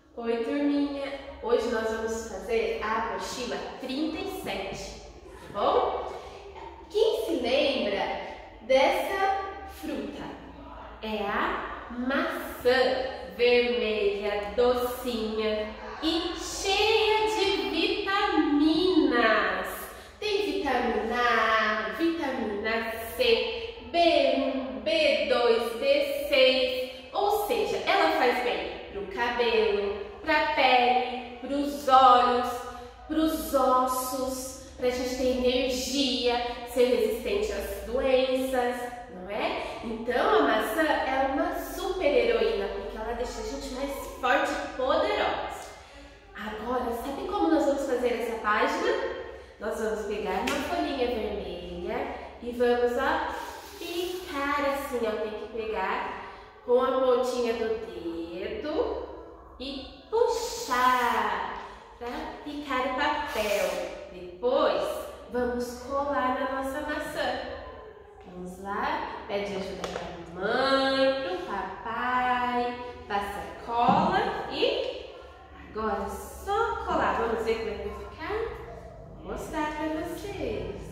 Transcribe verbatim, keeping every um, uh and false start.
Oi, turminha! Hoje nós vamos fazer a apostila trinta e sete, tá bom? Quem se lembra dessa fruta? É a maçã vermelha, docinha e cheia de vitaminas. Tem vitamina A, vitamina C, B um, B dois, B seis, ou seja, ela faz bem para o cabelo, para a pele, para os olhos, para os ossos, para a gente ter energia, ser resistente às doenças, não é? Então a maçã é uma super heroína, porque ela deixa a gente mais forte e poderosa. Agora, sabe como nós vamos fazer essa página? Nós vamos pegar uma folhinha vermelha e vamos, ó, picar assim, ó, tem que pegar com a pontinha do dedo e puxar para picar o papel. Depois, vamos colar na nossa maçã. Vamos lá, pede ajuda para a mãe, para o papai, passa cola e agora é só colar. Vamos ver como é que vai ficar? Vou mostrar para vocês.